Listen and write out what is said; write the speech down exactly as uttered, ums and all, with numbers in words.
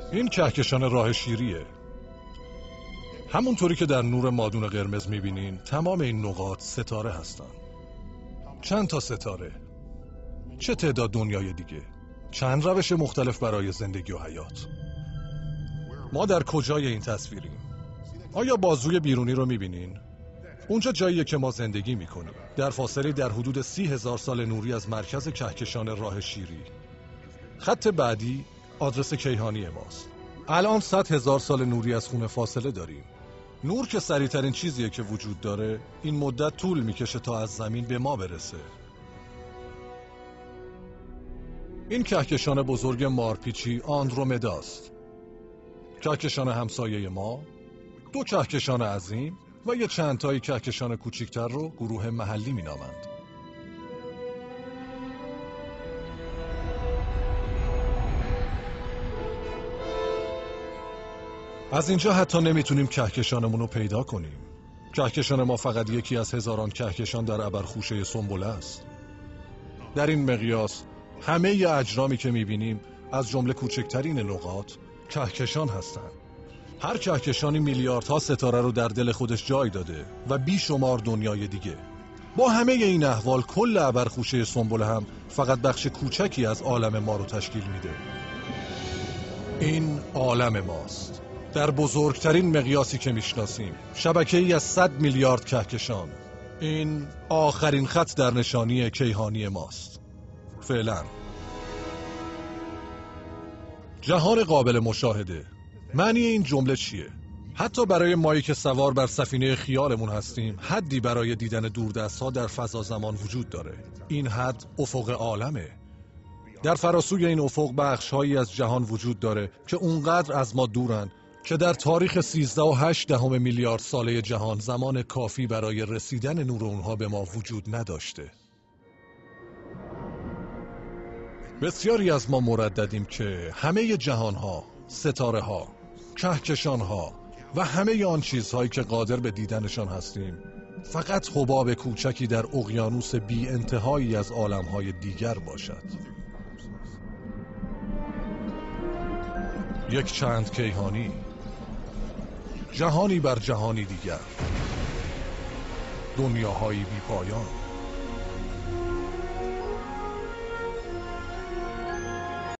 این کهکشان راه شیریه. همونطوری که در نور مادون قرمز میبینین تمام این نقاط ستاره هستن. چند تا ستاره؟ چه تعداد دنیای دیگه؟ چند روش مختلف برای زندگی و حیات؟ ما در کجای این تصویریم؟ آیا بازوی بیرونی رو میبینین؟ اونجا جاییه که ما زندگی میکنیم، در فاصله در حدود سی هزار سال نوری از مرکز کهکشان راه شیری. خط بعدی آدرس کیهانی ماست. الان صد هزار سال نوری از خونه فاصله داریم. نور که سریعترین چیزیه که وجود داره، این مدت طول میکشه تا از زمین به ما برسه. این کهکشان بزرگ مارپیچی آندرومداست. کهکشان همسایه ما، دو کهکشان عظیم و یه چند تایی کهکشان کوچیکتر رو گروه محلی مینامند. از اینجا حتی نمیتونیم کهکشانمون رو پیدا کنیم. کهکشان ما فقط یکی از هزاران کهکشان در ابرخوشه سنبله است. در این مقیاس همه ی اجرامی که میبینیم از جمله کوچکترین نقاط کهکشان هستند. هر کهکشانی میلیاردها ستاره رو در دل خودش جای داده و بیشمار دنیای دیگه. با همه این احوال کل ابرخوشه سنبله هم فقط بخش کوچکی از عالم ما رو تشکیل میده. این عالم ماست. در بزرگترین مقیاسی که میشناسیم، شبکه‌ای از صد میلیارد کهکشان. این آخرین خط در نشانی کیهانی ماست. فعلا جهان قابل مشاهده. معنی این جمله چیه؟ حتی برای مایی که سوار بر سفینه خیالمون هستیم، حدی برای دیدن دوردست‌ها در فضا زمان وجود داره. این حد افق عالمه. در فراسوی این افق بخش‌هایی از جهان وجود داره که اونقدر از ما دورن که در تاریخ سیزده و هشت دهم میلیارد ساله جهان زمان کافی برای رسیدن نور اونها به ما وجود نداشته. بسیاری از ما مرددیم که همه جهانها، ستاره‌ها، کهکشان‌ها و همه آن چیزهایی که قادر به دیدنشان هستیم فقط حباب کوچکی در اقیانوس بی انتهایی از عالم‌های دیگر باشد. یک چند کیهانی، جهانی بر جهانی دیگر، دنیاهایی بی پایان.